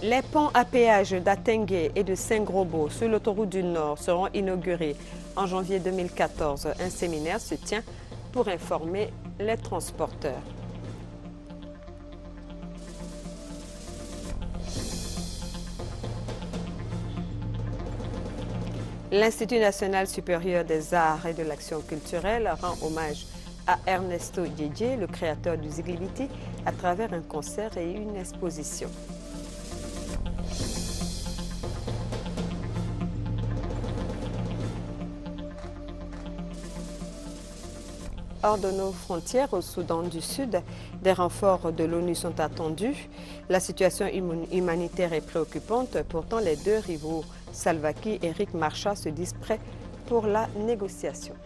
Les ponts à péage d'Atengue et de Saint-Grobo sur l'autoroute du Nord seront inaugurés en janvier 2014. Un séminaire se tient pour informer les transporteurs. L'Institut national supérieur des arts et de l'action culturelle rend hommage à Ernesto Didier, le créateur du Ziglibiti, à travers un concert et une exposition. Hors de nos frontières, au Soudan du Sud, des renforts de l'ONU sont attendus. La situation humanitaire est préoccupante. Pourtant, les deux rivaux, Salva Kiir et Riek Machar, se disent prêts pour la négociation.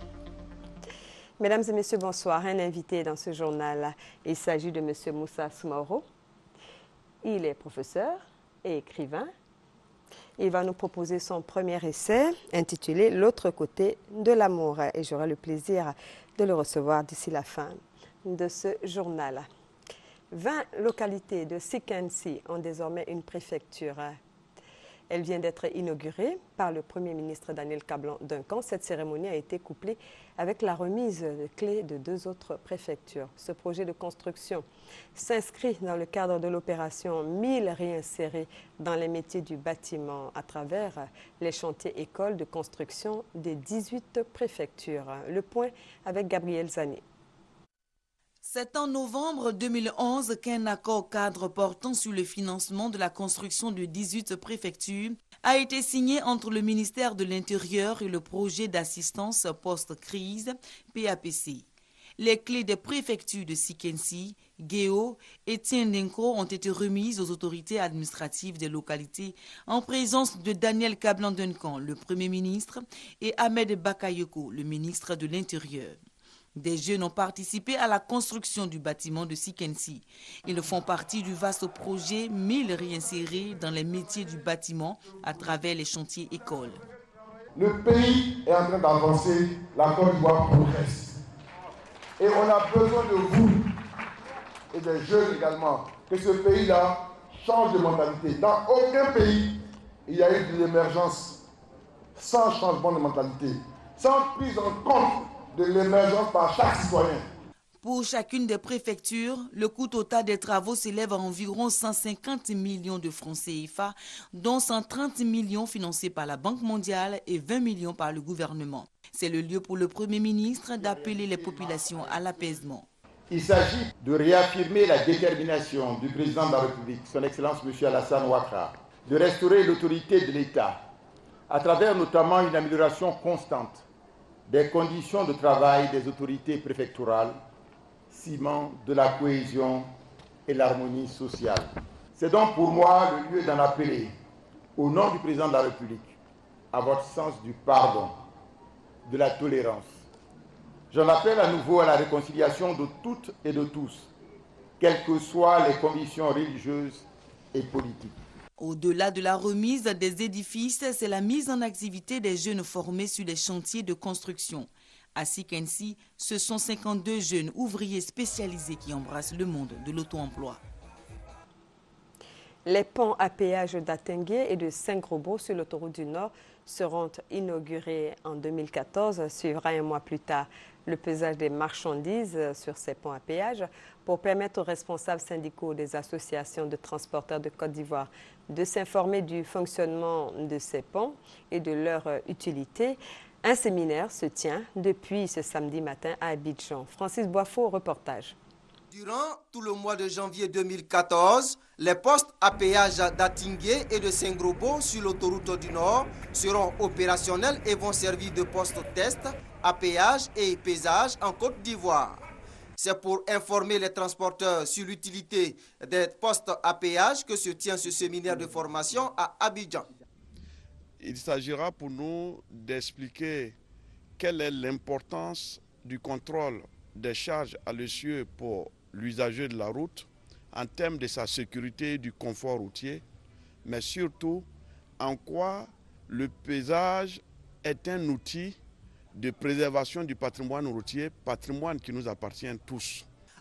Mesdames et messieurs, bonsoir. Un invité dans ce journal. Il s'agit de M. Moussa Soumaoro. Il est professeur et écrivain. Il va nous proposer son premier essai intitulé « L'autre côté de l'amour » et j'aurai le plaisir de le recevoir d'ici la fin de ce journal. 20 localités de Sikensi ont désormais une préfecture. Elle vient d'être inaugurée par le Premier ministre Daniel Kablan-Duncan. Cette cérémonie a été couplée avec la remise de clés de 2 autres préfectures. Ce projet de construction s'inscrit dans le cadre de l'opération 1000 réinsérés dans les métiers du bâtiment à travers les chantiers écoles de construction des 18 préfectures. Le point avec Gabriel Zané. C'est en novembre 2011 qu'un accord cadre portant sur le financement de la construction de 18 préfectures a été signé entre le ministère de l'Intérieur et le projet d'assistance post-crise PAPC. Les clés des préfectures de Sikensi, Guéo et Tiendenko ont été remises aux autorités administratives des localités en présence de Daniel Kablan-Duncan, le Premier ministre, et Ahmed Bakayoko, le ministre de l'Intérieur. Des jeunes ont participé à la construction du bâtiment de Sikensi. Ils font partie du vaste projet 1000 réinsérés dans les métiers du bâtiment à travers les chantiers écoles. Le pays est en train d'avancer, la Côte d'Ivoire progresse. Et on a besoin de vous et des jeunes également, que ce pays-là change de mentalité. Dans aucun pays, il y a eu de l'émergence sans changement de mentalité, sans prise en compte de l'émergence par chaque citoyen. Pour chacune des préfectures, le coût total des travaux s'élève à environ 150 millions de francs CFA, dont 130 millions financés par la Banque mondiale et 20 millions par le gouvernement. C'est le lieu pour le Premier ministre d'appeler les populations à l'apaisement. Il s'agit de réaffirmer la détermination du président de la République, son Excellence M. Alassane Ouattara, de restaurer l'autorité de l'État, à travers notamment une amélioration constante des conditions de travail des autorités préfectorales, ciment de la cohésion et l'harmonie sociale. C'est donc pour moi le lieu d'en appeler, au nom du président de la République, à votre sens du pardon, de la tolérance. J'en appelle à nouveau à la réconciliation de toutes et de tous, quelles que soient les convictions religieuses et politiques. Au-delà de la remise des édifices, c'est la mise en activité des jeunes formés sur les chantiers de construction. À Sikensi, ce sont 52 jeunes ouvriers spécialisés qui embrassent le monde de l'auto-emploi. Les ponts à péage d'Atengue et de Saint-Grobo sur l'autoroute du Nord seront inaugurés en 2014. Suivra un mois plus tard le pesage des marchandises sur ces ponts à péage pour permettre aux responsables syndicaux des associations de transporteurs de Côte d'Ivoire de s'informer du fonctionnement de ces ponts et de leur utilité. Un séminaire se tient depuis ce samedi matin à Abidjan. Francis Boifo, reportage. Durant tout le mois de janvier 2014, les postes à péage d'Atingué et de Saint-Grobo sur l'autoroute du Nord seront opérationnels et vont servir de poste test à péage et pesage en Côte d'Ivoire. C'est pour informer les transporteurs sur l'utilité des postes à péage que se tient ce séminaire de formation à Abidjan. Il s'agira pour nous d'expliquer quelle est l'importance du contrôle des charges à l'essieu pour l'usager de la route en termes de sa sécurité et du confort routier, mais surtout en quoi le pesage est un outil de préservation du patrimoine routier, patrimoine qui nous appartient tous.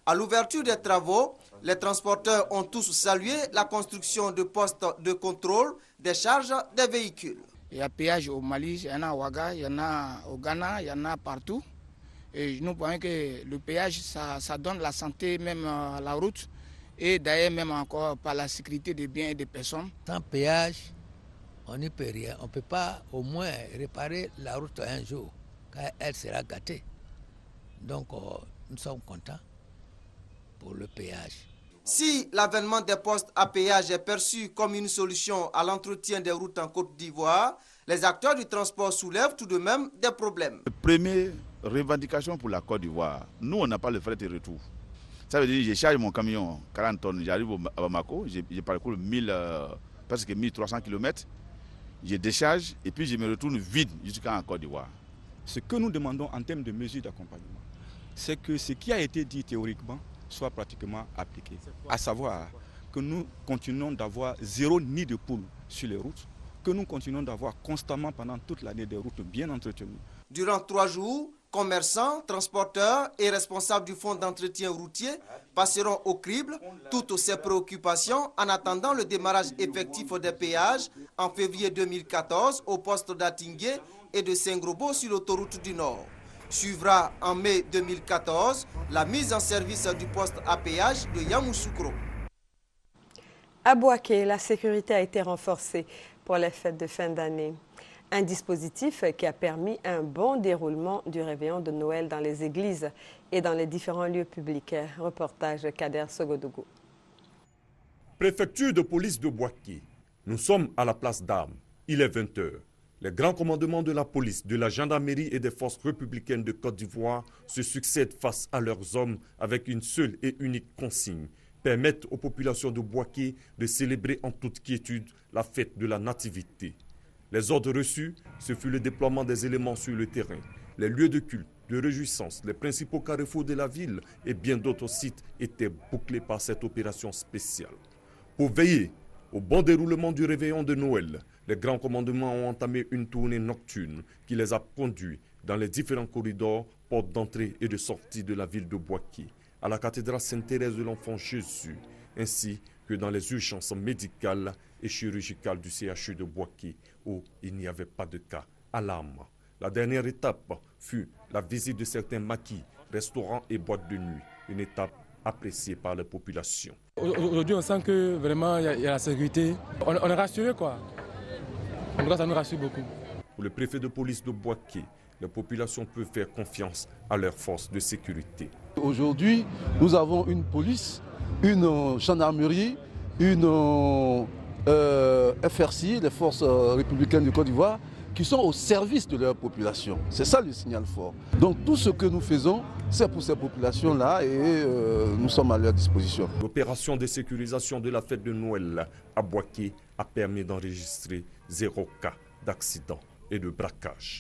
À l'ouverture des travaux, les transporteurs ont tous salué la construction de postes de contrôle des charges des véhicules. Il y a péage au Mali, il y en a au Ouaga, il y en a au Ghana, il y en a partout. Et nous pensons que le péage, ça donne la santé même à la route et d'ailleurs même encore par la sécurité des biens et des personnes. Sans péage, on n'y peut rien. On ne peut pas au moins réparer la route un jour, car elle sera gâtée. Donc nous sommes contents pour le péage. Si l'avènement des postes à péage est perçu comme une solution à l'entretien des routes en Côte d'Ivoire, les acteurs du transport soulèvent tout de même des problèmes. Première revendication pour la Côte d'Ivoire, nous on n'a pas le fret de retour. Ça veut dire que je charge mon camion 40 tonnes, j'arrive à Bamako, je parcours presque 1300 km, je décharge et puis je me retourne vide jusqu'en Côte d'Ivoire. Ce que nous demandons en termes de mesures d'accompagnement, c'est que ce qui a été dit théoriquement soit pratiquement appliqué. À savoir que nous continuons d'avoir 0 nid de poule sur les routes, que nous continuons d'avoir constamment pendant toute l'année des routes bien entretenues. Durant 3 jours, commerçants, transporteurs et responsables du fonds d'entretien routier passeront au crible toutes ces préoccupations en attendant le démarrage effectif des péages en février 2014 au poste d'Atingué et de Saint-Grobo sur l'autoroute du Nord. Suivra en mai 2014 la mise en service du poste à péage de Yamoussoukro. À Bouaké, la sécurité a été renforcée pour les fêtes de fin d'année. Un dispositif qui a permis un bon déroulement du réveillon de Noël dans les églises et dans les différents lieux publics. Reportage Kader Sogodougou. Préfecture de police de Bouaké. Nous sommes à la place d'Armes. Il est 20 h. Les grands commandements de la police, de la gendarmerie et des forces républicaines de Côte d'Ivoire se succèdent face à leurs hommes avec une seule et unique consigne: permettre aux populations de Bouaké de célébrer en toute quiétude la fête de la nativité. Les ordres reçus, ce fut le déploiement des éléments sur le terrain. Les lieux de culte, de réjouissance, les principaux carrefours de la ville et bien d'autres sites étaient bouclés par cette opération spéciale. Pour veiller au bon déroulement du réveillon de Noël, les grands commandements ont entamé une tournée nocturne qui les a conduits dans les différents corridors, portes d'entrée et de sortie de la ville de Bouaké, à la cathédrale Sainte-Thérèse de l'Enfant Jésus, ainsi que dans les urgences médicales et chirurgicales du CHU de Bouaké, où il n'y avait pas de cas alarme. La dernière étape fut la visite de certains maquis, restaurants et boîtes de nuit, une étape appréciée par la population. Aujourd'hui, on sent que vraiment il y a la sécurité. On est rassuré, quoi. En tout cas, ça nous rassure beaucoup. Pour le préfet de police de Bouaké, les populations peuvent faire confiance à leurs forces de sécurité. Aujourd'hui, nous avons une police, une gendarmerie, une FRC, les forces républicaines du Côte d'Ivoire, qui sont au service de leur population. C'est ça le signal fort. Donc tout ce que nous faisons, c'est pour ces populations-là et nous sommes à leur disposition. L'opération de sécurisation de la fête de Noël à Bouaké a permis d'enregistrer 0 cas d'accident et de braquage.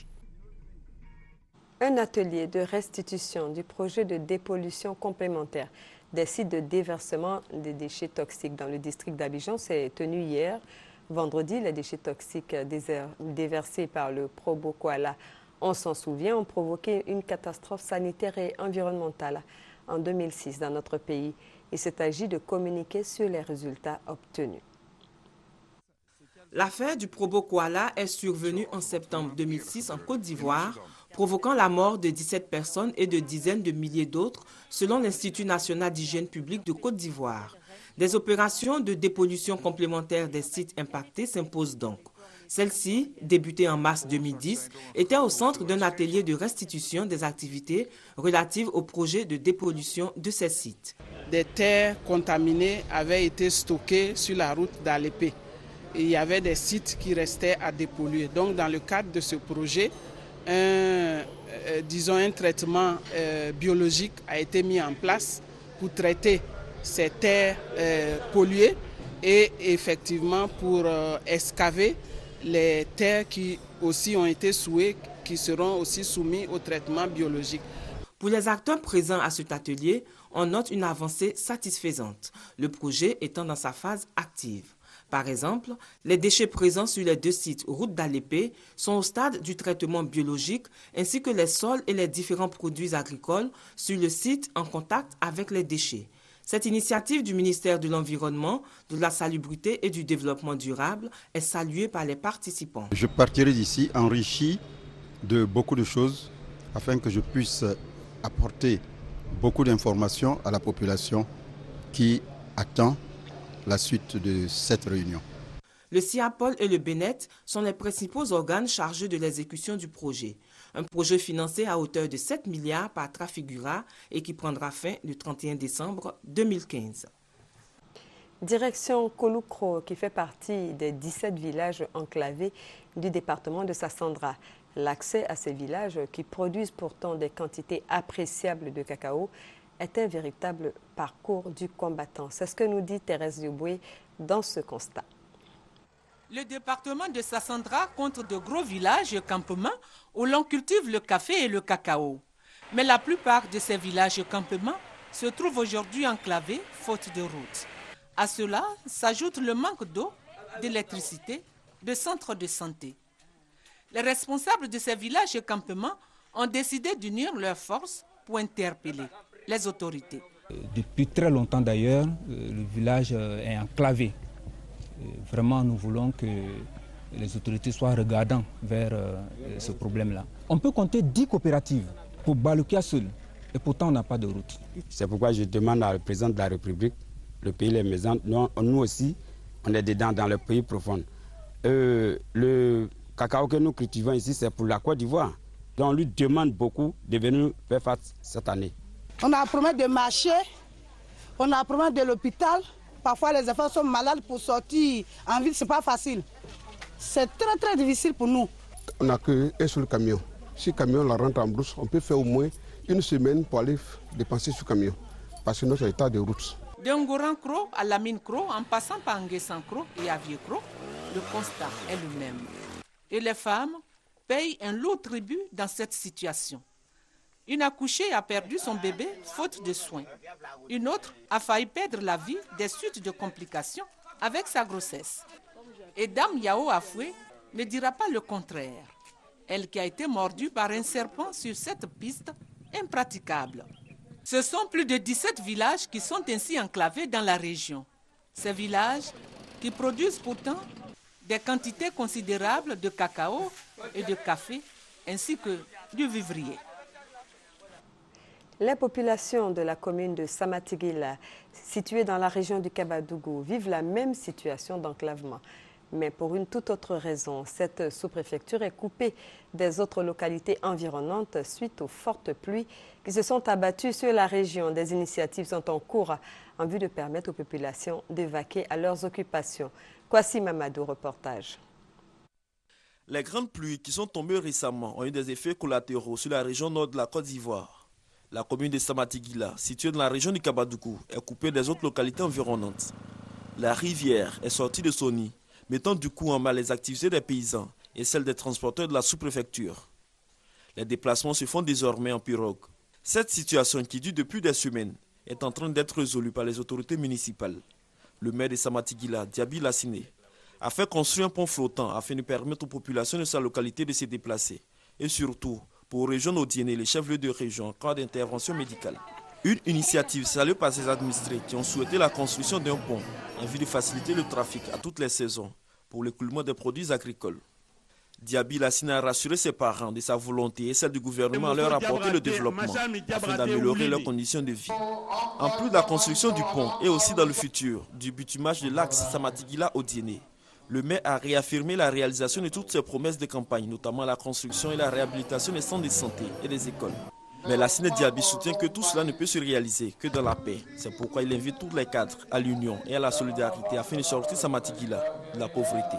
Un atelier de restitution du projet de dépollution complémentaire des sites de déversement des déchets toxiques dans le district d'Abidjan s'est tenu hier. Vendredi, les déchets toxiques déversés par le Probo Koala, on s'en souvient, ont provoqué une catastrophe sanitaire et environnementale en 2006 dans notre pays. Il s'est agi de communiquer sur les résultats obtenus. L'affaire du Probo Koala est survenue en septembre 2006 en Côte d'Ivoire, provoquant la mort de 17 personnes et de dizaines de milliers d'autres, selon l'Institut national d'hygiène publique de Côte d'Ivoire. Des opérations de dépollution complémentaire des sites impactés s'imposent donc. Celle-ci, débutée en mars 2010, était au centre d'un atelier de restitution des activités relatives au projet de dépollution de ces sites. Des terres contaminées avaient été stockées sur la route d'Alépé. Il y avait des sites qui restaient à dépolluer. Donc, dans le cadre de ce projet, un traitement biologique a été mis en place pour traiter ces terres polluées et effectivement pour excaver les terres qui aussi ont été souillées, qui seront aussi soumises au traitement biologique. Pour les acteurs présents à cet atelier, on note une avancée satisfaisante, le projet étant dans sa phase active. Par exemple, les déchets présents sur les 2 sites route d'Alépé sont au stade du traitement biologique ainsi que les sols et les différents produits agricoles sur le site en contact avec les déchets. Cette initiative du ministère de l'Environnement, de la Salubrité et du Développement durable est saluée par les participants. Je partirai d'ici enrichi de beaucoup de choses afin que je puisse apporter beaucoup d'informations à la population qui attend la suite de cette réunion. Le CIAPOL et le BENET sont les principaux organes chargés de l'exécution du projet. Un projet financé à hauteur de 7 milliards par Trafigura et qui prendra fin le 31 décembre 2015. Direction Kouloukro, qui fait partie des 17 villages enclavés du département de Sassandra. L'accès à ces villages, qui produisent pourtant des quantités appréciables de cacao, est un véritable parcours du combattant. C'est ce que nous dit Thérèse Duboué dans ce constat. Le département de Sassandra compte de gros villages et campements où l'on cultive le café et le cacao. Mais la plupart de ces villages et campements se trouvent aujourd'hui enclavés faute de route. À cela s'ajoute le manque d'eau, d'électricité, de centres de santé. Les responsables de ces villages et campements ont décidé d'unir leurs forces pour interpeller les autorités. Depuis très longtemps d'ailleurs, le village est enclavé. Vraiment, nous voulons que les autorités soient regardants vers ce problème-là. On peut compter 10 coopératives pour Balukia seul, et pourtant on n'a pas de route. C'est pourquoi je demande à le président de la République, le pays les maisons, nous aussi, on est dedans dans le pays profond. Le cacao que nous cultivons ici, c'est pour la Côte d'Ivoire. Donc on lui demande beaucoup de venir faire face cette année. On a un problème de marché, on a un problème de l'hôpital. Parfois les enfants sont malades pour sortir en ville, ce n'est pas facile. C'est très très difficile pour nous. On n'a qu'un seul camion. Si le camion la rentre en brousse, on peut faire au moins une semaine pour aller dépenser ce camion. Parce que notre état de route. De Ngoran-Kro à Lamine-Kro, en passant par Nguessan-Kro et Avieux-Kro, le constat est le même. Et les femmes payent un lourd tribut dans cette situation. Une accouchée a perdu son bébé faute de soins. Une autre a failli perdre la vie des suites de complications avec sa grossesse. Et Dame Yao Afoué ne dira pas le contraire. Elle qui a été mordue par un serpent sur cette piste impraticable. Ce sont plus de 17 villages qui sont ainsi enclavés dans la région. Ces villages qui produisent pourtant des quantités considérables de cacao et de café ainsi que du vivrier. Les populations de la commune de Samatigila, située dans la région du Kabadougou, vivent la même situation d'enclavement. Mais pour une toute autre raison, cette sous-préfecture est coupée des autres localités environnantes suite aux fortes pluies qui se sont abattues sur la région. Des initiatives sont en cours en vue de permettre aux populations d'évacuer à leurs occupations. Kwasi Mamadou, reportage. Les grandes pluies qui sont tombées récemment ont eu des effets collatéraux sur la région nord de la Côte d'Ivoire. La commune de Samatigila, située dans la région du Kabadougou, est coupée des autres localités environnantes. La rivière est sortie de son nid, mettant du coup en mal les activités des paysans et celles des transporteurs de la sous-préfecture. Les déplacements se font désormais en pirogue. Cette situation, qui dure depuis des semaines, est en train d'être résolue par les autorités municipales. Le maire de Samatigila, Diaby Lassine, a fait construire un pont flottant afin de permettre aux populations de sa localité de se déplacer et surtout pour rejoindre Odiéné, les chefs-lieux de région en cas d'intervention médicale. Une initiative saluée par ses administrés qui ont souhaité la construction d'un pont en vue de faciliter le trafic à toutes les saisons pour l'écoulement des produits agricoles. Diaby Lassine a rassuré ses parents de sa volonté et celle du gouvernement à leur apporter le développement afin d'améliorer leurs conditions de vie. En plus de la construction du pont et aussi dans le futur du bitumage de l'axe Samatigila-Odiéné, le maire a réaffirmé la réalisation de toutes ses promesses de campagne, notamment la construction et la réhabilitation des centres de santé et des écoles. Mais Lassine Diaby soutient que tout cela ne peut se réaliser que dans la paix. C'est pourquoi il invite tous les cadres à l'union et à la solidarité afin de sortir Samatigila de la pauvreté.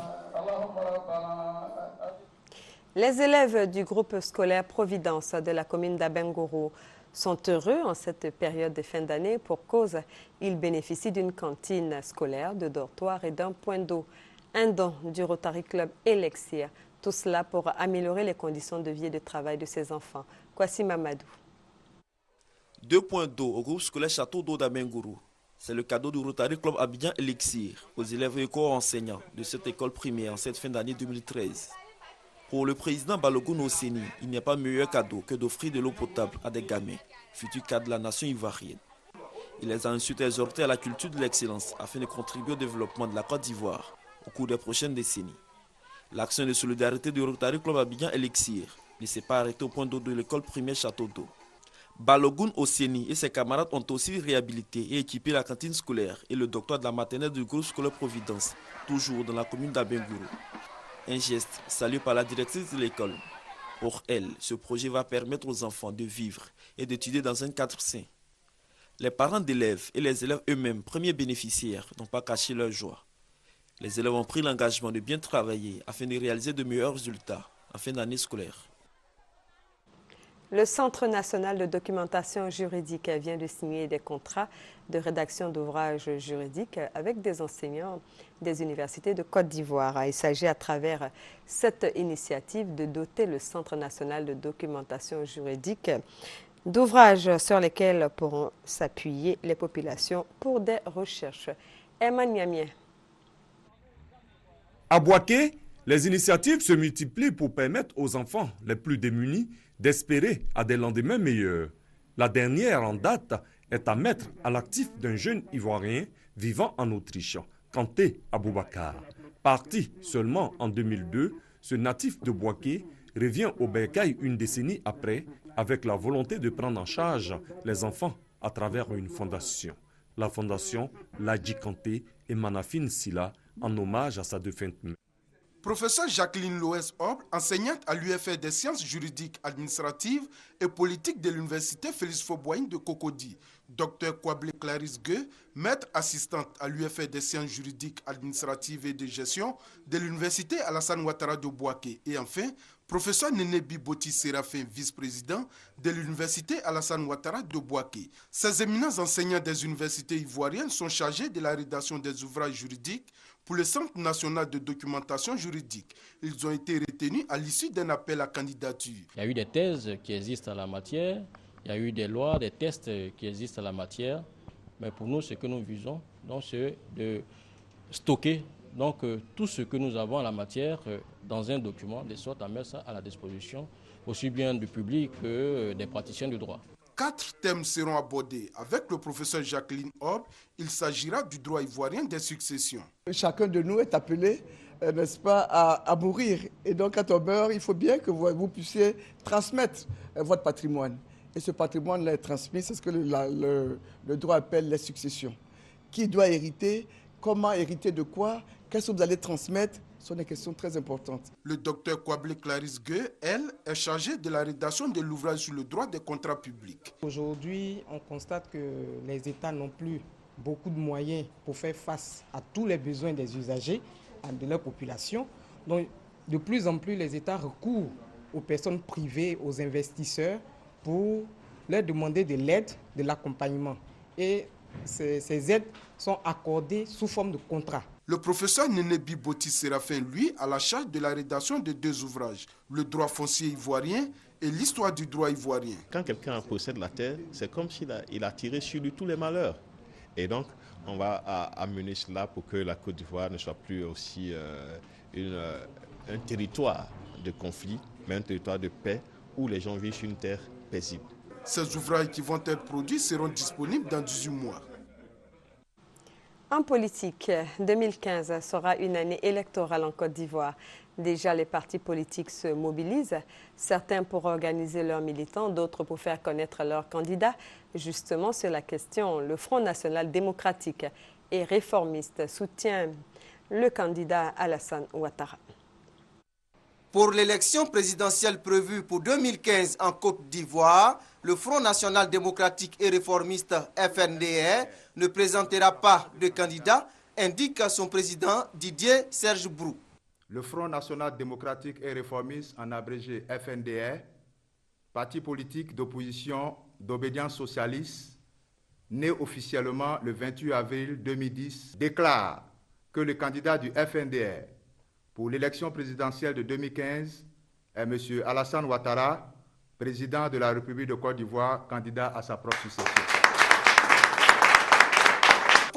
Les élèves du groupe scolaire Providence de la commune d'Abengourou sont heureux en cette période de fin d'année pour cause ils bénéficient d'une cantine scolaire, de dortoirs et d'un point d'eau. Un don du Rotary Club Elexir, tout cela pour améliorer les conditions de vie et de travail de ses enfants. Kwasi Mamadou. 2 points d'eau au groupe scolaire Château d'eau d'Abengourou. C'est le cadeau du Rotary Club Abidjan Elixir aux élèves et co-enseignants de cette école primaire en cette fin d'année 2013. Pour le président Balogun Oseni, il n'y a pas meilleur cadeau que d'offrir de l'eau potable à des gamins, futurs cadres de la nation ivoirienne. Il les a ensuite exhortés à la culture de l'excellence afin de contribuer au développement de la Côte d'Ivoire au cours des prochaines décennies. L'action de solidarité du Rotary Club Abidjan Elixir ne s'est pas arrêtée au point d'eau de l'école primaire Château d'eau. Balogun Oseni et ses camarades ont aussi réhabilité et équipé la cantine scolaire et le doctorat de la maternelle du groupe scolaire Providence, toujours dans la commune d'Abengourou. Un geste salué par la directrice de l'école. Pour elle, ce projet va permettre aux enfants de vivre et d'étudier dans un cadre sain. Les parents d'élèves et les élèves eux-mêmes, premiers bénéficiaires, n'ont pas caché leur joie. Les élèves ont pris l'engagement de bien travailler afin de réaliser de meilleurs résultats en fin d'année scolaire. Le Centre national de documentation juridique vient de signer des contrats de rédaction d'ouvrages juridiques avec des enseignants des universités de Côte d'Ivoire. Il s'agit à travers cette initiative de doter le Centre national de documentation juridique d'ouvrages sur lesquels pourront s'appuyer les populations pour des recherches. Emmanuel Niamien. À Bouaké, les initiatives se multiplient pour permettre aux enfants les plus démunis d'espérer à des lendemains meilleurs. La dernière en date est à mettre à l'actif d'un jeune Ivoirien vivant en Autriche, Kanté Aboubakar. Parti seulement en 2002, ce natif de Bouaké revient au bercail une décennie après avec la volonté de prendre en charge les enfants à travers une fondation. La fondation Ladji Kanté et Manafine Silla en hommage à sa défunte mère. Professeur Jacqueline Loès Obre, enseignante à l'UFR des sciences juridiques, administratives et politiques de l'université Félix Faure-Boigny de Cocody. Dr Kwablé Clarisse Gueux, maître assistante à l'UFR des sciences juridiques, administratives et de gestion de l'université Alassane Ouattara de Bouaké. Et enfin, professeur Nénébi Boti Séraphin, vice-président de l'université Alassane Ouattara de Bouaké. Ces éminents enseignants des universités ivoiriennes sont chargés de la rédaction des ouvrages juridiques pour le Centre national de documentation juridique. Ils ont été retenus à l'issue d'un appel à candidature. Il y a eu des thèses qui existent en la matière, il y a eu des lois, des tests qui existent en la matière, mais pour nous, ce que nous visons, c'est de stocker tout ce que nous avons en la matière dans un document, de sorte à mettre ça à la disposition aussi bien du public que des praticiens du droit. 4 thèmes seront abordés. Avec le professeur Jacqueline Obre, il s'agira du droit ivoirien des successions. Chacun de nous est appelé, n'est-ce pas, à mourir. Et donc, quand on meurt, il faut bien que vous puissiez transmettre votre patrimoine. Et ce patrimoine est transmis, c'est ce que le droit appelle les successions. Qui doit hériter? Comment hériter de quoi? Qu'est-ce que vous allez transmettre? Ce sont des questions très importantes. Le docteur Kwablé Clarisse Gueux, elle, est chargée de la rédaction de l'ouvrage sur le droit des contrats publics. Aujourd'hui, on constate que les États n'ont plus beaucoup de moyens pour faire face à tous les besoins des usagers, de leur population. Donc, de plus en plus, les États recourent aux personnes privées, aux investisseurs, pour leur demander de l'aide, de l'accompagnement. Et ces aides sont accordées sous forme de contrats. Le professeur Nénébi Boti Séraphin, lui, a la charge de la rédaction de 2 ouvrages, le droit foncier ivoirien et l'histoire du droit ivoirien. Quand quelqu'un possède la terre, c'est comme s'il a tiré sur lui tous les malheurs. Et donc, on va amener cela pour que la Côte d'Ivoire ne soit plus aussi un territoire de conflit, mais un territoire de paix où les gens vivent sur une terre paisible. Ces ouvrages qui vont être produits seront disponibles dans 18 mois. En politique, 2015 sera une année électorale en Côte d'Ivoire. Déjà, les partis politiques se mobilisent, certains pour organiser leurs militants, d'autres pour faire connaître leurs candidats. Justement, sur la question, le Front national démocratique et réformiste soutient le candidat Alassane Ouattara. Pour l'élection présidentielle prévue pour 2015 en Côte d'Ivoire, le Front national démocratique et réformiste FNDR ne présentera pas de candidat, indique son président Didier Serge Brou. Le Front national démocratique et réformiste, en abrégé FNDR, parti politique d'opposition d'obédience socialiste, né officiellement le 28 avril 2010, déclare que le candidat du FNDR pour l'élection présidentielle de 2015 est M. Alassane Ouattara, président de la République de Côte d'Ivoire, candidat à sa propre succession.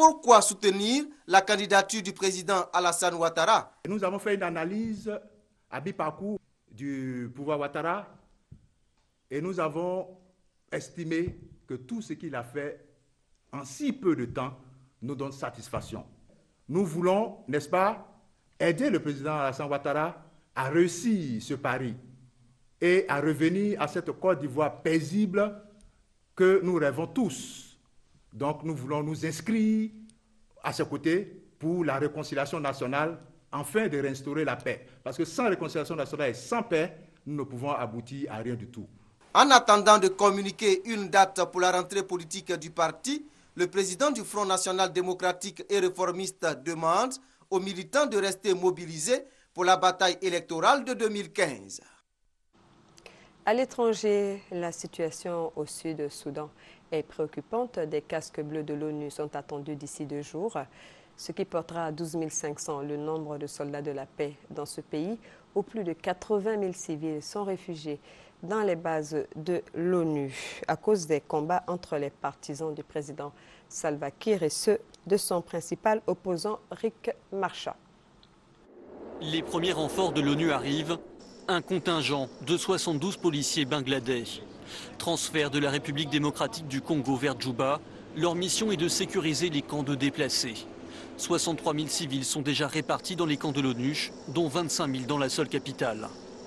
pourquoi soutenir la candidature du président Alassane Ouattara? Nous avons fait une analyse à mi-parcours du pouvoir Ouattara et nous avons estimé que tout ce qu'il a fait en si peu de temps nous donne satisfaction. Nous voulons, n'est-ce pas, aider le président Alassane Ouattara à réussir ce pari et à revenir à cette Côte d'Ivoire paisible que nous rêvons tous. Donc nous voulons nous inscrire à ses côtés pour la réconciliation nationale, afin de réinstaurer la paix. Parce que sans réconciliation nationale et sans paix, nous ne pouvons aboutir à rien du tout. En attendant de communiquer une date pour la rentrée politique du parti, le président du Front National Démocratique et Réformiste demande aux militants de rester mobilisés pour la bataille électorale de 2015. À l'étranger, la situation au sud-Soudan est préoccupante. Des casques bleus de l'ONU sont attendus d'ici 2 jours, ce qui portera à 12 500 le nombre de soldats de la paix dans ce pays, où plus de 80 000 civils sont réfugiés dans les bases de l'ONU à cause des combats entre les partisans du président Salva Kiir et ceux de son principal opposant Riek Machar. Les premiers renforts de l'ONU arrivent. Un contingent de 72 policiers bangladais. Transfert de la République démocratique du Congo vers Djouba, leur mission est de sécuriser les camps de déplacés. 63 000 civils sont déjà répartis dans les camps de l'ONU, dont 25 000 dans la seule capitale.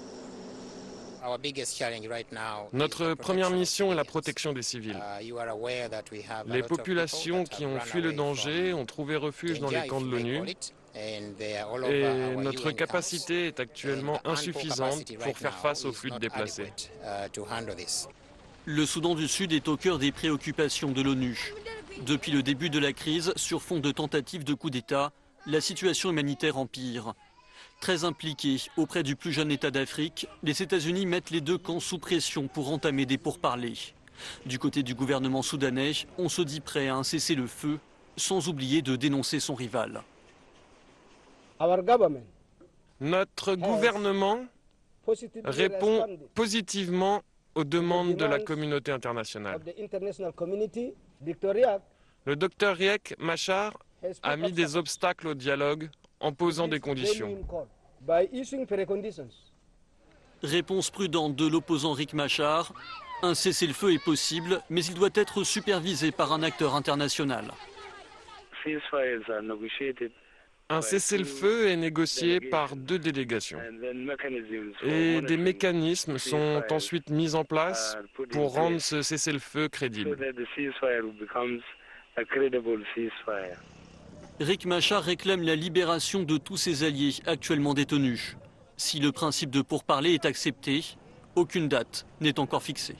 Notre première mission est la protection des civils. Les populations qui ont fui le danger ont trouvé refuge dans les camps de l'ONU et notre capacité est actuellement insuffisante pour faire face au flux de déplacés. Le Soudan du Sud est au cœur des préoccupations de l'ONU. Depuis le début de la crise, sur fond de tentatives de coup d'État, la situation humanitaire empire. Très impliqués auprès du plus jeune État d'Afrique, les États-Unis mettent les 2 camps sous pression pour entamer des pourparlers. Du côté du gouvernement soudanais, on se dit prêt à un cessez-le-feu, sans oublier de dénoncer son rival. Notre gouvernement répond positivement aux demandes de la communauté internationale. Le docteur Riek Machar a mis des obstacles au dialogue en posant des conditions. Réponse prudente de l'opposant Riek Machar. Un cessez-le-feu est possible, mais il doit être supervisé par un acteur international. Un cessez-le-feu est négocié par 2 délégations et des mécanismes sont ensuite mis en place pour rendre ce cessez-le-feu crédible. Riek Machar réclame la libération de tous ses alliés actuellement détenus. Si le principe de pourparler est accepté, aucune date n'est encore fixée.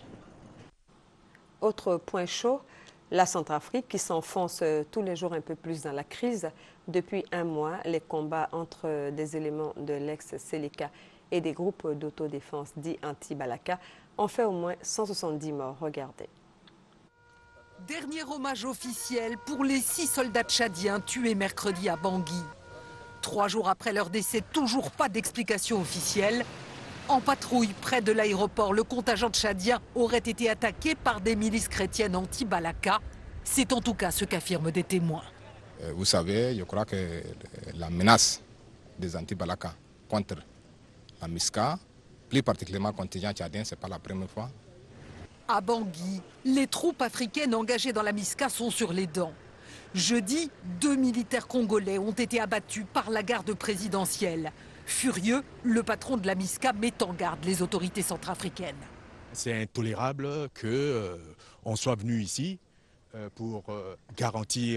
Autre point chaud, la Centrafrique qui s'enfonce tous les jours un peu plus dans la crise. Depuis 1 mois, les combats entre des éléments de l'ex-Seleka et des groupes d'autodéfense dits anti-Balaka ont fait au moins 170 morts. Regardez. Dernier hommage officiel pour les 6 soldats tchadiens tués mercredi à Bangui. 3 jours après leur décès, toujours pas d'explication officielle. En patrouille près de l'aéroport, le contingent tchadien aurait été attaqué par des milices chrétiennes anti-Balaka. C'est en tout cas ce qu'affirment des témoins. Vous savez, je crois que la menace des anti-Balaka contre la MISCA, plus particulièrement le contingent tchadien, ce n'est pas la première fois. À Bangui, les troupes africaines engagées dans la MISCA sont sur les dents. Jeudi, 2 militaires congolais ont été abattus par la garde présidentielle. Furieux, le patron de la MISCA met en garde les autorités centrafricaines. C'est intolérable qu'on soit venu ici pour garantir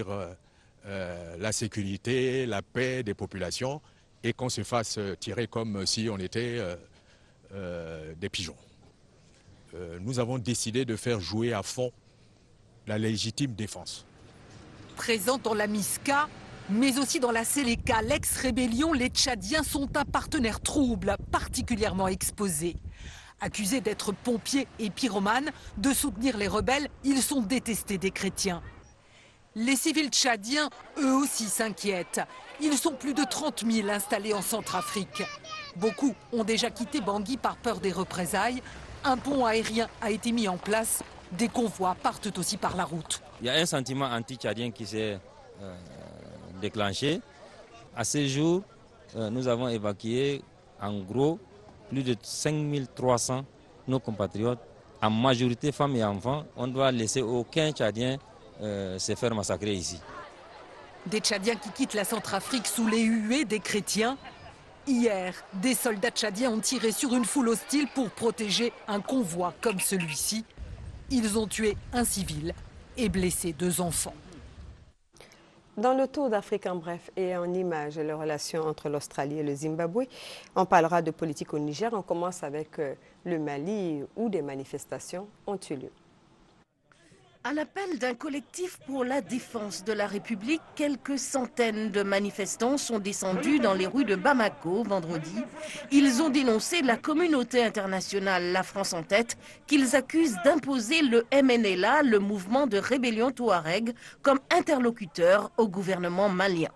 la sécurité, la paix des populations et qu'on se fasse tirer comme si on était des pigeons. Nous avons décidé de faire jouer à fond la légitime défense. Présents dans la MISCA, mais aussi dans la Seleka, l'ex-rébellion, les Tchadiens sont un partenaire trouble, particulièrement exposé. Accusés d'être pompiers et pyromanes, de soutenir les rebelles, ils sont détestés des chrétiens. Les civils tchadiens, eux aussi, s'inquiètent. Ils sont plus de 30 000 installés en Centrafrique. Beaucoup ont déjà quitté Bangui par peur des représailles. Un pont aérien a été mis en place. Des convois partent aussi par la route. Il y a un sentiment anti-tchadien qui s'est déclenchée. À ce jour, nous avons évacué en gros plus de 5300 nos compatriotes, en majorité femmes et enfants. On ne doit laisser aucun Tchadien se faire massacrer ici. Des Tchadiens qui quittent la Centrafrique sous les huées des chrétiens. Hier, des soldats tchadiens ont tiré sur une foule hostile pour protéger un convoi comme celui-ci. Ils ont tué un civil et blessé 2 enfants. Dans le Tour d'Afrique en bref et en images, les relations entre l'Australie et le Zimbabwe, on parlera de politique au Niger. On commence avec le Mali où des manifestations ont eu lieu. À l'appel d'un collectif pour la défense de la République, quelques centaines de manifestants sont descendus dans les rues de Bamako vendredi. Ils ont dénoncé la communauté internationale, la France en tête, qu'ils accusent d'imposer le MNLA, le mouvement de rébellion Touareg, comme interlocuteur au gouvernement malien.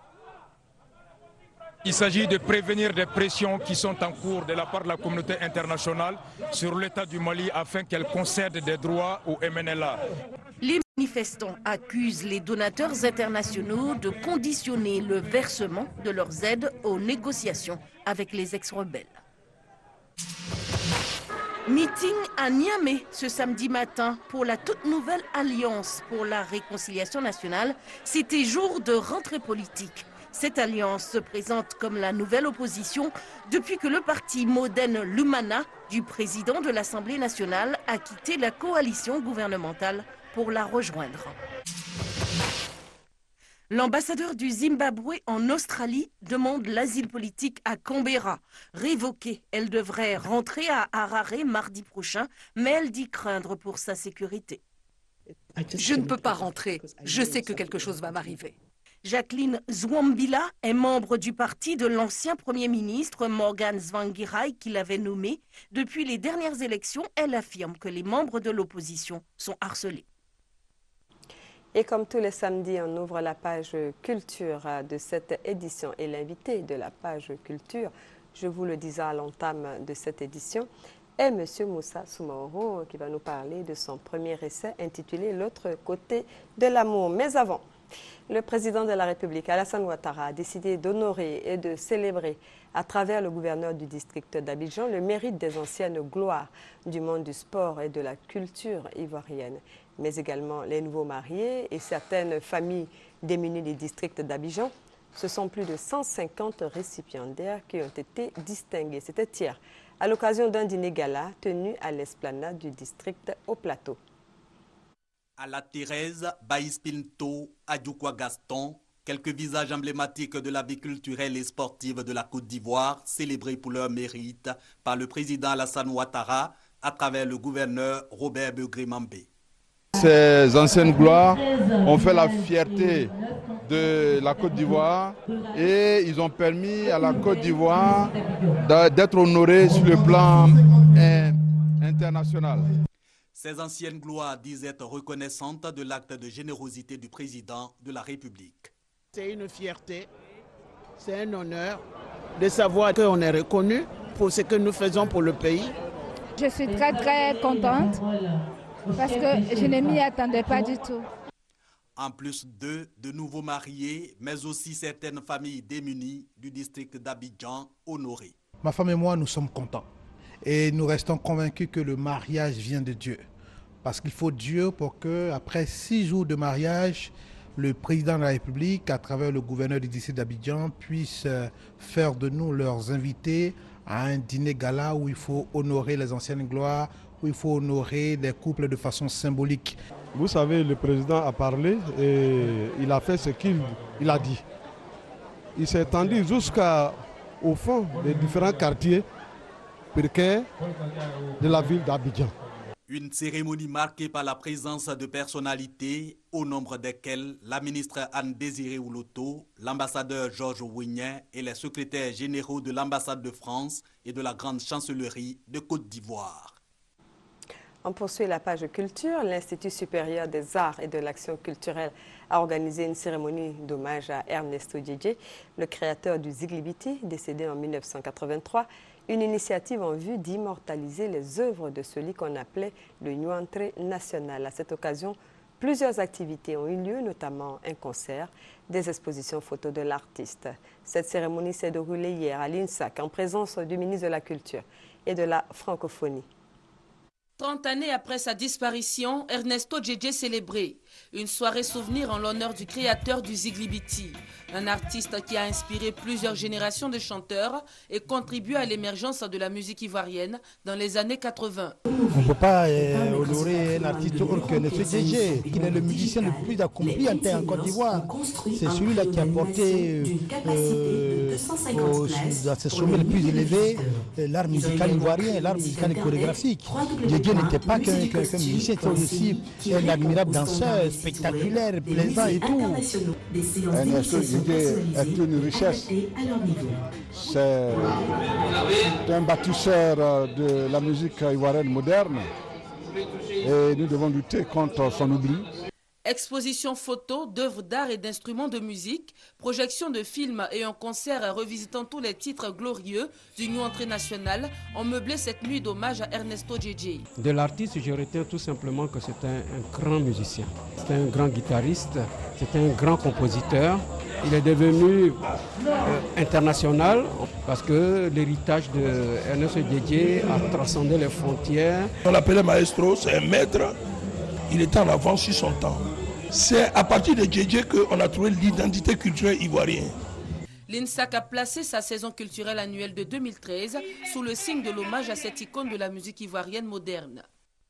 Il s'agit de prévenir des pressions qui sont en cours de la part de la communauté internationale sur l'État du Mali afin qu'elle concède des droits au MNLA. Les manifestants accusent les donateurs internationaux de conditionner le versement de leurs aides aux négociations avec les ex-rebelles. Meeting à Niamey ce samedi matin pour la toute nouvelle Alliance pour la réconciliation nationale. C'était jour de rentrée politique. Cette alliance se présente comme la nouvelle opposition depuis que le parti Modène Lumana du président de l'Assemblée nationale a quitté la coalition gouvernementale pour la rejoindre. L'ambassadeur du Zimbabwe en Australie demande l'asile politique à Canberra. Révoquée, elle devrait rentrer à Harare mardi prochain, mais elle dit craindre pour sa sécurité. Je ne peux pas rentrer. Je sais que quelque chose va m'arriver. Jacqueline Zwambila est membre du parti de l'ancien Premier ministre Morgan Tsvangirai qui l'avait nommé. Depuis les dernières élections, elle affirme que les membres de l'opposition sont harcelés. Et comme tous les samedis, on ouvre la page culture de cette édition. Et l'invité de la page culture, je vous le disais à l'entame de cette édition, est M. Moussa Soumaoro qui va nous parler de son premier essai intitulé « L'autre côté de l'amour ». Mais avant, le président de la République, Alassane Ouattara, a décidé d'honorer et de célébrer à travers le gouverneur du district d'Abidjan le mérite des anciennes gloires du monde du sport et de la culture ivoirienne, mais également les nouveaux mariés et certaines familles démunies du district d'Abidjan. Ce sont plus de 150 récipiendaires qui ont été distingués. C'était hier, à l'occasion d'un dîner gala tenu à l'esplanade du district au Plateau. À la Thérèse, Baïs Pinto, Adjoukwa Gaston, quelques visages emblématiques de la vie culturelle et sportive de la Côte d'Ivoire, célébrés pour leur mérite par le président Alassane Ouattara à travers le gouverneur Robert Begré-Mambé. Ces anciennes gloires ont fait la fierté de la Côte d'Ivoire et ils ont permis à la Côte d'Ivoire d'être honorée sur le plan international. Ces anciennes gloires disent être reconnaissantes de l'acte de générosité du président de la République. C'est une fierté, c'est un honneur de savoir qu'on est reconnu pour ce que nous faisons pour le pays. Je suis très contente parce que je ne m'y attendais pas du tout. En plus de nouveaux mariés, mais aussi certaines familles démunies du district d'Abidjan honorées. Ma femme et moi, nous sommes contents. Et nous restons convaincus que le mariage vient de Dieu. Parce qu'il faut Dieu pour que, après 6 jours de mariage, le président de la République, à travers le gouverneur du district d'Abidjan, puisse faire de nous leurs invités à un dîner gala où il faut honorer les anciennes gloires, où il faut honorer les couples de façon symbolique. Vous savez, le président a parlé et il a fait ce qu'il a dit. Il s'est étendu jusqu'au fond des différents quartiers précaires de la ville d'Abidjan. Une cérémonie marquée par la présence de personnalités, au nombre desquelles la ministre Anne-Désirée Ouloto, l'ambassadeur Georges Ouignan et les secrétaires généraux de l'ambassade de France et de la grande chancellerie de Côte d'Ivoire. On poursuit la page culture. L'Institut supérieur des arts et de l'action culturelle a organisé une cérémonie d'hommage à Ernesto Djedje, le créateur du Ziglibiti, décédé en 1983. Une initiative en vue d'immortaliser les œuvres de celui qu'on appelait le Nyuantre national. À cette occasion, Plusieurs activités ont eu lieu, notamment un concert, des expositions photos de l'artiste. Cette cérémonie s'est déroulée hier à l'INSAC en présence du ministre de la Culture et de la Francophonie. 30 années après sa disparition, Ernesto Djedje célébré. Une soirée souvenir en l'honneur du créateur du Ziglibiti, un artiste qui a inspiré plusieurs générations de chanteurs et contribué à l'émergence de la musique ivoirienne dans les années 80. On ne peut pas honorer un artiste autre que Ernesto Djedje. Il est le musicien le plus accompli en Côte d'Ivoire. C'est celui-là qui a porté à ses sommets les plus élevés l'art musical ivoirien, l'art musical et chorégraphique. Djedje n'était pas qu'un musicien, c'était aussi un admirable danseur, spectaculaire, plaisant et tout. Ernesto Djedje est une richesse. C'est un bâtisseur de la musique ivoirienne moderne et nous devons lutter contre son oubli. Exposition photo, d'œuvres d'art et d'instruments de musique, projection de films et un concert revisitant tous les titres glorieux d'Union Entrée Nationale ont meublé cette nuit d'hommage à Ernesto Djedje. De l'artiste, je retiens tout simplement que c'est un grand musicien, c'est un grand guitariste, c'est un grand compositeur. Il est devenu international parce que l'héritage de Ernesto Djedje a transcendé les frontières. On l'appelait maestro, c'est un maître. Il était en avance sur son temps. C'est à partir de Djedje qu'on a trouvé l'identité culturelle ivoirienne. L'INSAC a placé sa saison culturelle annuelle de 2013 sous le signe de l'hommage à cette icône de la musique ivoirienne moderne.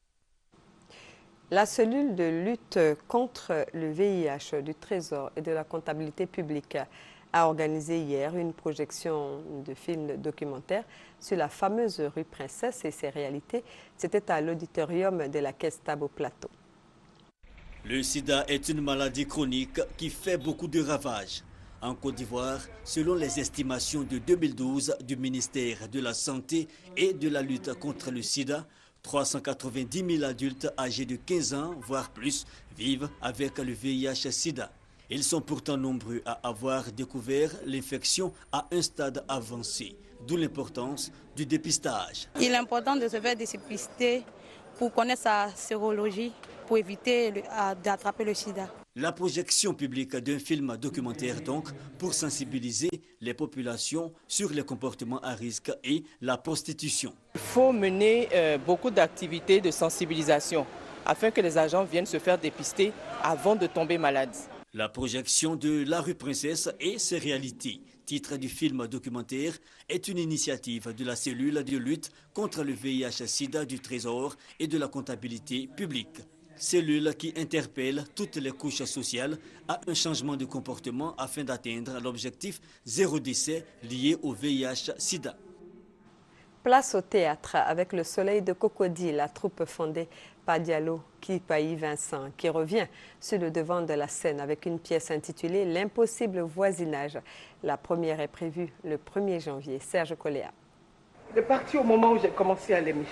La cellule de lutte contre le VIH du Trésor et de la comptabilité publique a organisé hier une projection de film documentaire sur la fameuse rue Princesse et ses réalités. C'était à l'auditorium de la Caisse Tabo Plateau. Le sida est une maladie chronique qui fait beaucoup de ravages. En Côte d'Ivoire, selon les estimations de 2012 du ministère de la Santé et de la lutte contre le sida, 390 000 adultes âgés de 15 ans, voire plus, vivent avec le VIH-Sida. Ils sont pourtant nombreux à avoir découvert l'infection à un stade avancé, d'où l'importance du dépistage. Il est important de se faire dépister pour connaître sa sérologie, pour éviter d'attraper le sida. La projection publique d'un film documentaire donc pour sensibiliser les populations sur les comportements à risque et la prostitution. Il faut mener beaucoup d'activités de sensibilisation afin que les agents viennent se faire dépister avant de tomber malades. La projection de La rue Princesse et ses réalités, titre du film documentaire, est une initiative de la cellule de lutte contre le VIH-Sida du Trésor et de la comptabilité publique. Cellule qui interpelle toutes les couches sociales à un changement de comportement afin d'atteindre l'objectif zéro décès lié au VIH-Sida. Place au théâtre avec Le Soleil de Cocody, la troupe fondée par Diallo Kipayi Vincent, qui revient sur le devant de la scène avec une pièce intitulée L'impossible voisinage. La première est prévue le 1er janvier. Serge Coléa. Il est parti au moment où j'ai commencé à l'aimer.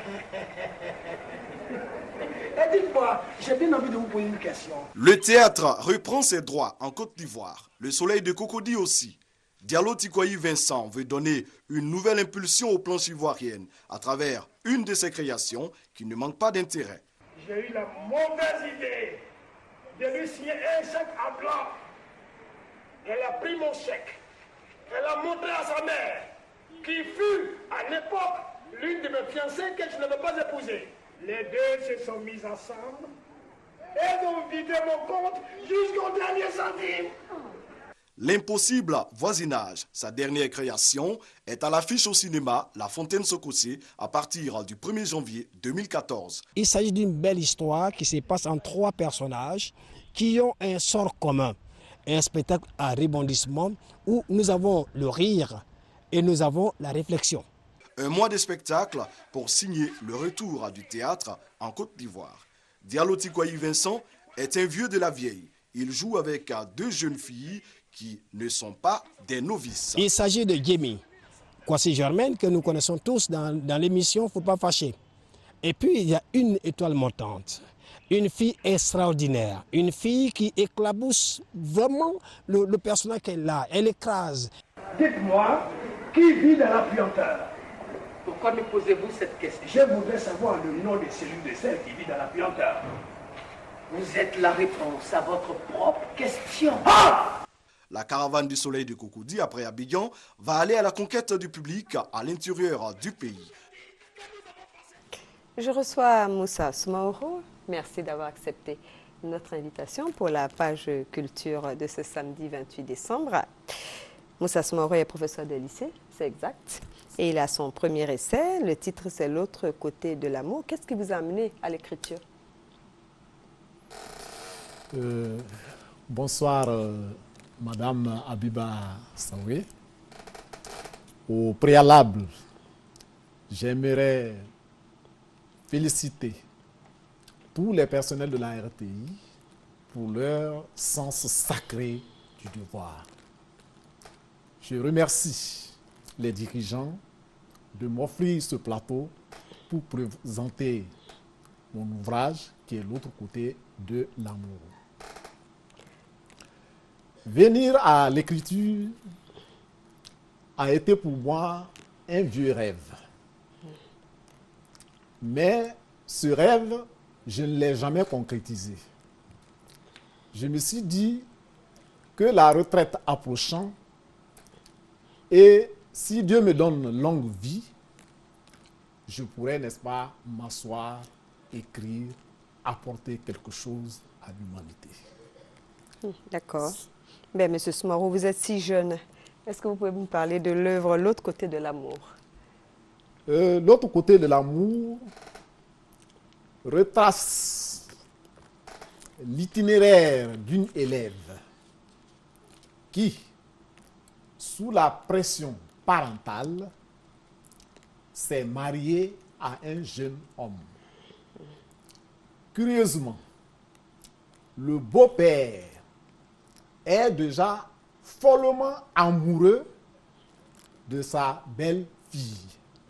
Dites-moi, j'ai bien envie de vous poser une question. Le théâtre reprend ses droits en Côte d'Ivoire. Le Soleil de Cocody aussi. Diallo Kipayi Vincent veut donner une nouvelle impulsion aux planches ivoiriennes à travers une de ses créations qui ne manque pas d'intérêt. J'ai eu la mauvaise idée de lui signer un chèque à blanc. Elle a pris mon chèque. Elle a montré à sa mère, qui fut à l'époque l'une de mes fiancées que je ne veux pas épouser. Les deux se sont mis ensemble. Elles ont vidé mon compte jusqu'au dernier centime. L'impossible voisinage, sa dernière création, est à l'affiche au cinéma La Fontaine Sokosé à partir du 1er janvier 2014. Il s'agit d'une belle histoire qui se passe en 3 personnages qui ont un sort commun. Un spectacle à rebondissement où nous avons le rire et nous avons la réflexion. Un mois de spectacle pour signer le retour du théâtre en Côte d'Ivoire. Diallo Kipayi Vincent est un vieux de la vieille. Il joue avec 2 jeunes filles qui ne sont pas des novices. Il s'agit de Yemi, Kwasi Germaine, que nous connaissons tous dans l'émission Faut pas fâcher. Et puis il y a une étoile montante, une fille extraordinaire, une fille qui éclabousse vraiment le personnage qu'elle a, elle écrase. Dites-moi, qui vit dans la puanteur? Pourquoi me posez-vous cette question? Je voudrais savoir le nom de celui de celle qui vit dans la puanteur. Vous êtes la réponse à votre propre question. La caravane du soleil de Cocody, après Abidjan, va aller à la conquête du public à l'intérieur du pays. Je reçois Moussa Soumaoro. Merci d'avoir accepté notre invitation pour la page culture de ce samedi 28 décembre. Moussa Soumaoro est professeur de lycée, c'est exact. Et il a son premier essai. Le titre, c'est L'autre côté de l'amour. Qu'est-ce qui vous a amené à l'écriture? Bonsoir, Madame Abiba Sawé. Au préalable, j'aimerais féliciter tous les personnels de la RTI pour leur sens sacré du devoir. Je remercie les dirigeants de m'offrir ce plateau pour présenter mon ouvrage qui est L'autre côté de l'amour. Venir à l'écriture a été pour moi un vieux rêve. Mais ce rêve, je ne l'ai jamais concrétisé. Je me suis dit que la retraite approchant, et si Dieu me donne longue vie, je pourrais, n'est-ce pas, m'asseoir, écrire, apporter quelque chose à l'humanité. D'accord. Mais Monsieur Soumaoro, vous êtes si jeune. Est-ce que vous pouvez me parler de l'œuvre L'autre côté de l'amour? L'autre côté de l'amour retrace l'itinéraire d'une élève qui, sous la pression parentale, s'est mariée à un jeune homme. Curieusement, le beau-père est déjà follement amoureux de sa belle-fille.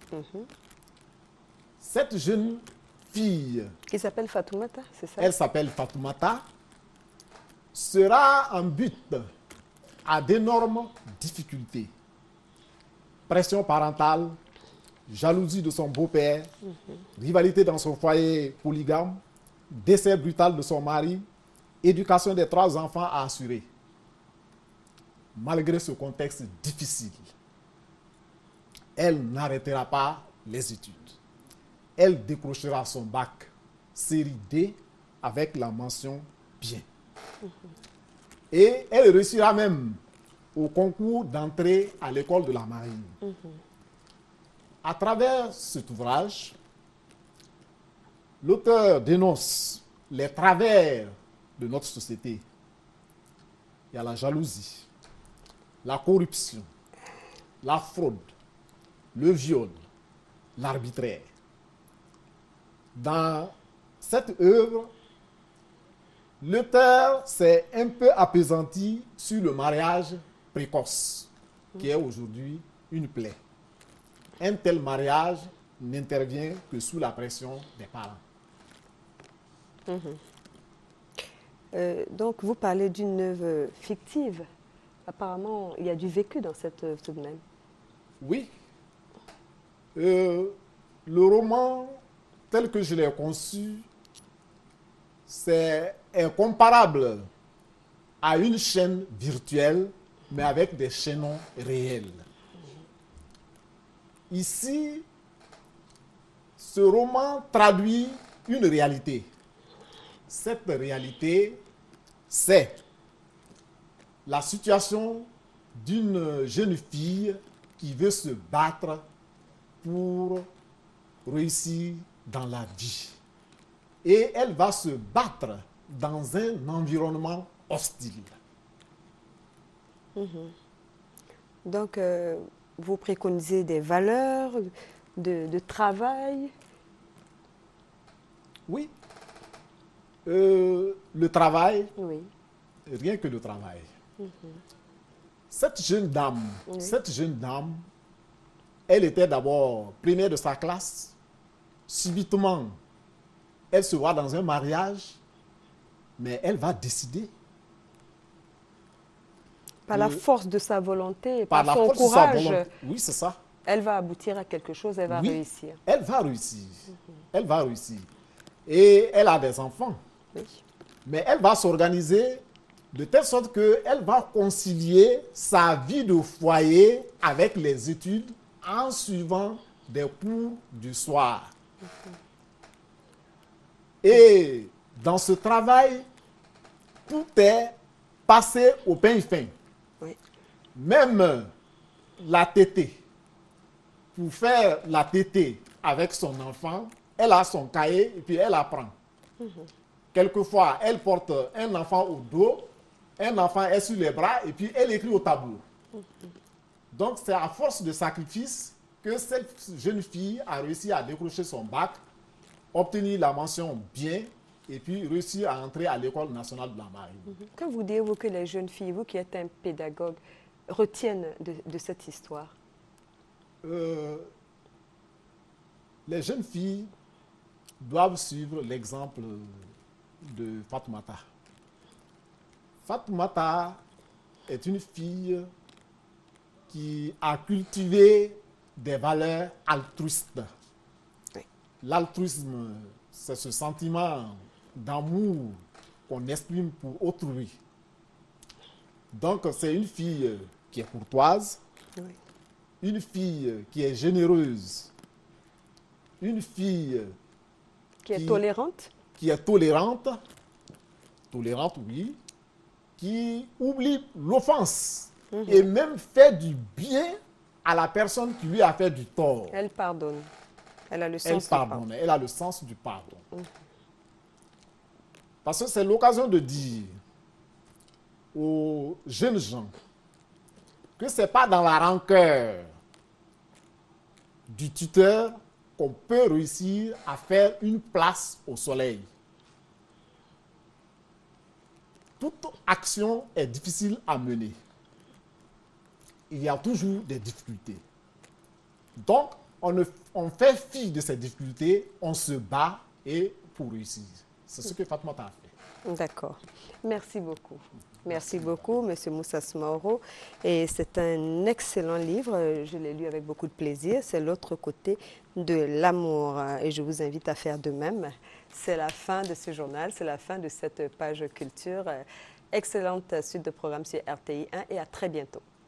Cette jeune fille, qui s'appelle Fatoumata, c'est ça? Elle s'appelle Fatoumata, sera en but à d'énormes difficultés. Pression parentale, jalousie de son beau-père, rivalité dans son foyer polygame, décès brutal de son mari, éducation des 3 enfants à assurer. Malgré ce contexte difficile, elle n'arrêtera pas les études. Elle décrochera son bac série D avec la mention bien. Et elle réussira même au concours d'entrée à l'école de la marine. À travers cet ouvrage, l'auteur dénonce les travers de notre société. Il y a la jalousie, la corruption, la fraude, le viol, l'arbitraire. Dans cette œuvre, l'auteur s'est un peu appesanti sur le mariage précoce, qui est aujourd'hui une plaie. Un tel mariage n'intervient que sous la pression des parents. Donc, vous parlez d'une œuvre fictive. Apparemment, il y a du vécu dans cette œuvre tout de même. Oui. Le roman, tel que je l'ai conçu, est comparable à une chaîne virtuelle, mais avec des chaînons réels. Ici, ce roman traduit une réalité. Cette réalité, c'est la situation d'une jeune fille qui veut se battre pour réussir dans la vie. Et elle va se battre dans un environnement hostile. Donc, vous préconisez des valeurs de travail? Oui. Le travail, oui. Rien que le travail. Cette jeune dame, elle était d'abord première de sa classe. Subitement, elle se voit dans un mariage, mais elle va décider. Par la force de sa volonté, par son courage. Oui, c'est ça. Elle va aboutir à quelque chose, elle va réussir. Elle va réussir. Elle va réussir. Et elle a des enfants. Oui. Mais elle va s'organiser de telle sorte qu'elle va concilier sa vie de foyer avec les études en suivant des cours du soir. Et dans ce travail, tout est passé au pain fin. Oui. Même la tétée. Pour faire la tétée avec son enfant, elle a son cahier et puis elle apprend. Quelquefois, elle porte un enfant au dos, un enfant est sur les bras et puis elle écrit au tableau. Donc, c'est à force de sacrifice que cette jeune fille a réussi à décrocher son bac, obtenir la mention bien et puis réussir à entrer à l'École nationale de la marine. Que vous direz-vous que les jeunes filles, vous qui êtes un pédagogue, retiennent de cette histoire? Les jeunes filles doivent suivre l'exemple de Fatoumata. Fatoumata est une fille qui a cultivé des valeurs altruistes. L'altruisme, c'est ce sentiment d'amour qu'on exprime pour autrui. Donc, c'est une fille qui est courtoise, une fille qui est généreuse, une fille qui est tolérante. Qui est tolérante, oui, qui oublie l'offense et même fait du bien à la personne qui lui a fait du tort. Elle pardonne. Elle a le sens du pardon. Elle a le sens du pardon. Parce que c'est l'occasion de dire aux jeunes gens que ce n'est pas dans la rancœur du tuteur qu'on peut réussir à faire une place au soleil. Toute action est difficile à mener. Il y a toujours des difficultés. Donc, on fait fi de ces difficultés, on se bat et pour réussir. C'est ce que Fatoumata a fait. D'accord. Merci beaucoup. Merci beaucoup, M. Moussa Smaoro. Et c'est un excellent livre. Je l'ai lu avec beaucoup de plaisir. C'est l'autre côté de l'amour. Et je vous invite à faire de même. C'est la fin de ce journal. C'est la fin de cette page culture. Excellente suite de programmes sur RTI 1 et à très bientôt.